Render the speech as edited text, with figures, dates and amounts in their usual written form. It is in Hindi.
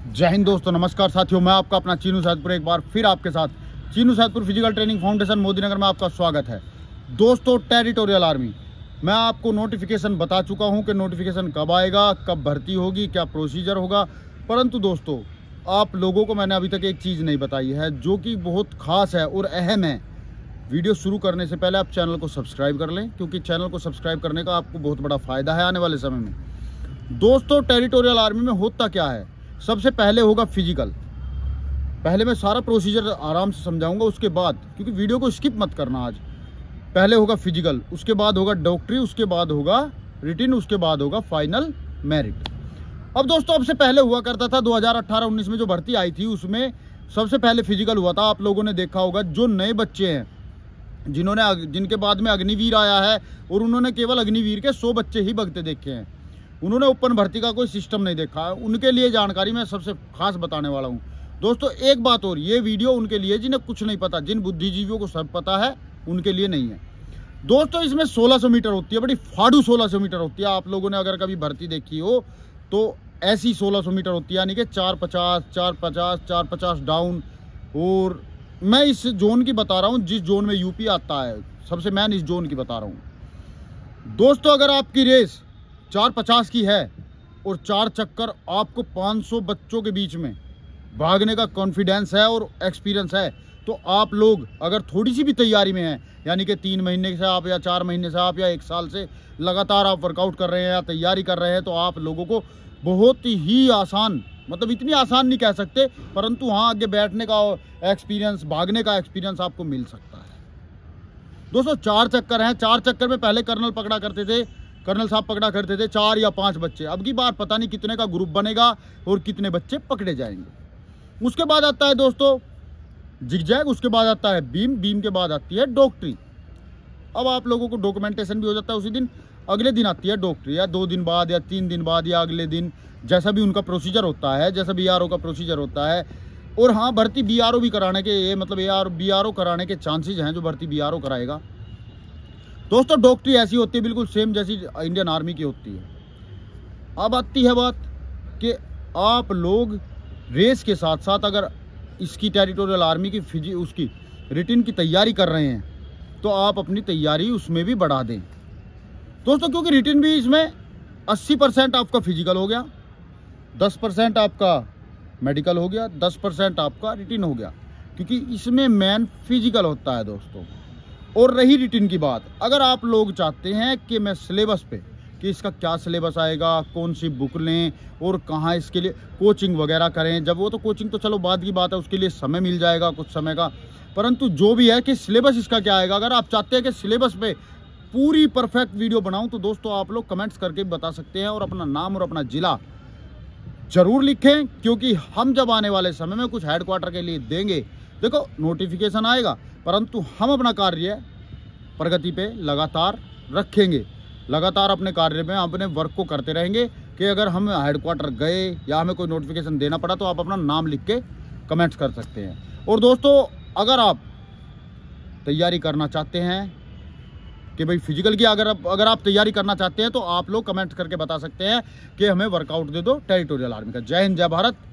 जय हिंद दोस्तों, नमस्कार साथियों। मैं आपका अपना चीनू सैदपुर एक बार फिर आपके साथ Chinu Saidpur physical training foundation Modinagar में आपका स्वागत है। दोस्तों, टेरिटोरियल आर्मी मैं आपको नोटिफिकेशन बता चुका हूं कि नोटिफिकेशन कब आएगा, कब भर्ती होगी, क्या प्रोसीजर होगा। परंतु दोस्तों, आप लोगों को मैंने अभी तक एक चीज़ नहीं बताई है जो कि बहुत खास है और अहम है। वीडियो शुरू करने से पहले आप चैनल को सब्सक्राइब कर लें, क्योंकि चैनल को सब्सक्राइब करने का आपको बहुत बड़ा फ़ायदा है आने वाले समय में। दोस्तों, टेरिटोरियल आर्मी में होता क्या है, सबसे पहले होगा फिजिकल। पहले मैं सारा प्रोसीजर आराम से समझाऊंगा, उसके बाद, क्योंकि वीडियो को स्किप मत करना आज। पहले होगा फिजिकल, उसके बाद होगा डॉक्टरी, उसके बाद होगा रिटिन, उसके बाद होगा फाइनल मेरिट। अब दोस्तों, अब से पहले हुआ करता था 2018-19 में जो भर्ती आई थी उसमें सबसे पहले फिजिकल हुआ था। आप लोगों ने देखा होगा, जो नए बच्चे हैं जिनके बाद में अग्निवीर आया है और उन्होंने केवल अग्निवीर के 100 बच्चे ही भगते देखे हैं, उन्होंने ओपन भर्ती का कोई सिस्टम नहीं देखा है, उनके लिए जानकारी मैं सबसे खास बताने वाला हूं। दोस्तों, एक बात और, ये वीडियो उनके लिए जिन्हें कुछ नहीं पता, जिन बुद्धिजीवियों को सब पता है उनके लिए नहीं है। दोस्तों, इसमें 1600 मीटर होती है, बड़ी फाड़ू 1600 मीटर होती है। आप लोगों ने अगर कभी भर्ती देखी हो तो ऐसी 1600 मीटर होती है, यानी कि 450 डाउन। और मैं इस जोन की बता रहा हूँ जिस जोन में यूपी आता है, सबसे मेन इस जोन की बता रहा हूँ। दोस्तों, अगर आपकी रेस 450 की है और 4 चक्कर आपको 500 बच्चों के बीच में भागने का कॉन्फिडेंस है और एक्सपीरियंस है, तो आप लोग अगर थोड़ी सी भी तैयारी में हैं, यानी कि 3 महीने से आप या 4 महीने से आप या 1 साल से लगातार आप वर्कआउट कर रहे हैं या तैयारी कर रहे हैं, तो आप लोगों को बहुत ही आसान, मतलब इतनी आसान नहीं कह सकते, परंतु हाँ, आगे बैठने का एक्सपीरियंस, भागने का एक्सपीरियंस आपको मिल सकता है। दोस्तों, 4 चक्कर हैं। 4 चक्कर में पहले कर्नल साहब पकड़ा करते थे 4 या 5 बच्चे। अब की बार पता नहीं कितने का ग्रुप बनेगा और कितने बच्चे पकड़े जाएंगे। उसके बाद आता है दोस्तों जिगजैग, उसके बाद आता है बीम के बाद आती है डॉक्टरी। अब आप लोगों को डॉक्यूमेंटेशन भी हो जाता है उसी दिन। अगले दिन आती है डॉक्टरी, या 2 दिन बाद या 3 दिन बाद या अगले दिन, जैसा भी उनका प्रोसीजर होता है, जैसा बीआरओ का प्रोसीजर होता है। और हाँ, भर्ती बीआरओ भी कराने के, ये मतलब बीआरओ कराने के चांसेज हैं, जो भर्ती बीआरओ कराएगा। दोस्तों, डॉक्टरी ऐसी होती है बिल्कुल सेम जैसी इंडियन आर्मी की होती है। अब आती है बात कि आप लोग रेस के साथ साथ अगर इसकी टेरिटोरियल आर्मी की उसकी रिटिन की तैयारी कर रहे हैं, तो आप अपनी तैयारी उसमें भी बढ़ा दें दोस्तों, क्योंकि रिटिन भी इसमें 80% आपका फिजिकल हो गया, 10% आपका मेडिकल हो गया, 10% आपका रिटिन हो गया, क्योंकि इसमें मेन फिजिकल होता है दोस्तों। और रही रिटिन की बात, अगर आप लोग चाहते हैं कि मैं सिलेबस पे, कि इसका क्या सिलेबस आएगा, कौन सी बुक लें और कहाँ इसके लिए कोचिंग वगैरह करें, जब वो तो कोचिंग तो चलो बाद की बात है, उसके लिए समय मिल जाएगा कुछ समय का। परंतु जो भी है कि सिलेबस इसका क्या आएगा, अगर आप चाहते हैं कि सिलेबस पे पूरी परफेक्ट वीडियो बनाऊं, तो दोस्तों आप लोग कमेंट्स करके बता सकते हैं और अपना नाम और अपना जिला जरूर लिखें, क्योंकि हम जब आने वाले समय में कुछ हेडक्वार्टर के लिए देंगे, देखो नोटिफिकेशन आएगा, परंतु हम अपना कार्य प्रगति पे लगातार रखेंगे, लगातार अपने कार्य में अपने वर्क को करते रहेंगे। कि अगर हम हेडक्वार्टर गए या हमें कोई नोटिफिकेशन देना पड़ा, तो आप अपना नाम लिख के कमेंट्स कर सकते हैं। और दोस्तों, अगर आप तैयारी करना चाहते हैं कि भाई फिजिकल की, अगर आप तैयारी करना चाहते हैं, तो आप लोग कमेंट करके बता सकते हैं कि हमें वर्कआउट दे दो टेरिटोरियल आर्मी का। जय हिंद, जय भारत।